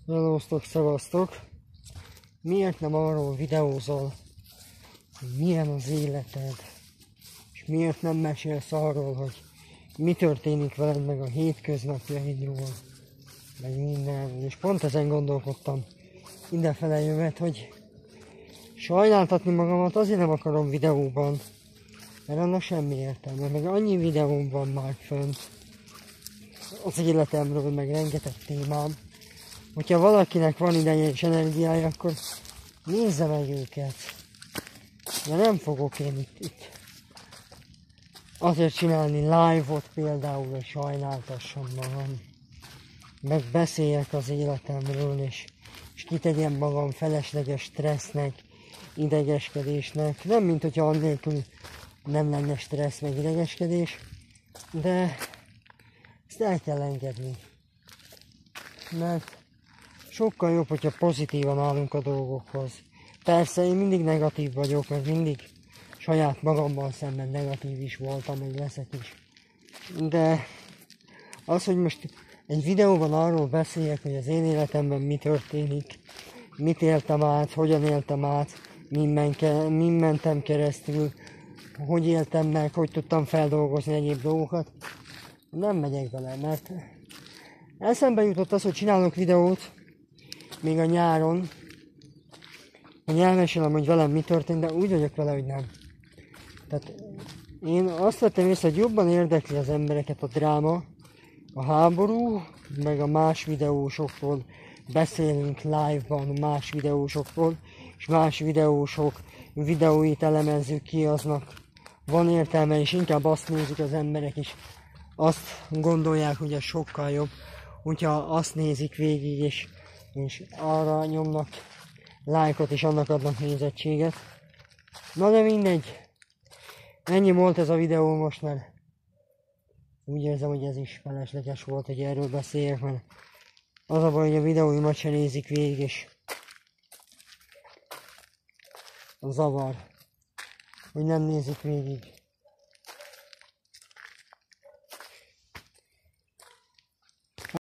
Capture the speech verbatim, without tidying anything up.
Szevasztok, szevasztok! Miért nem arról videózol, hogy milyen az életed, és miért nem mesélsz arról, hogy mi történik veled, meg a hétköznapjaidról, meg minden. És pont ezen gondolkodtam idefele jövet, hogy sajnáltatni magamat azért nem akarom videóban, mert annak semmi értelme, meg annyi videóm van már fönt az életemről, meg rengeteg témám. Hogyha valakinek van ideje és energiája, akkor nézze meg őket. De nem fogok én itt, itt azért csinálni live-ot például, hogy sajnáltassam magam. Meg beszéljek az életemről, és, és kitegyem magam felesleges stressznek, idegeskedésnek. Nem, mint hogyha annélkül nem lenne stressz, meg idegeskedés, de ezt el kell engedni. Mert sokkal jobb, hogyha pozitívan állunk a dolgokhoz. Persze én mindig negatív vagyok, mert mindig saját magammal szemben negatív is voltam, meg leszek is. De az, hogy most egy videóban arról beszéljek, hogy az én életemben mi történik, mit éltem át, hogyan éltem át, min, menke, min mentem keresztül, hogy éltem meg, hogy tudtam feldolgozni egyéb dolgokat, nem megyek bele, mert eszembe jutott az, hogy csinálok videót, még a nyáron, hogy elmesélem, hogy velem mi történt, de úgy vagyok vele, hogy nem. Tehát én azt vettem észre, hogy jobban érdekli az embereket a dráma, a háború, meg a más videósokról beszélünk live-ban, más videósokról, és más videósok videóit elemezzük ki, aznak van értelme, és inkább azt nézik az emberek is, azt gondolják, hogy ez sokkal jobb, hogyha azt nézik végig, és, és arra nyomnak lájkot, és annak adnak nézettséget. Na de mindegy, ennyi volt ez a videó most, mert úgy érzem, hogy ez is felesleges volt, hogy erről beszéljek, mert az a baj, hogy a videóimat se nézik végig, és zavar, hogy nem nézik végig.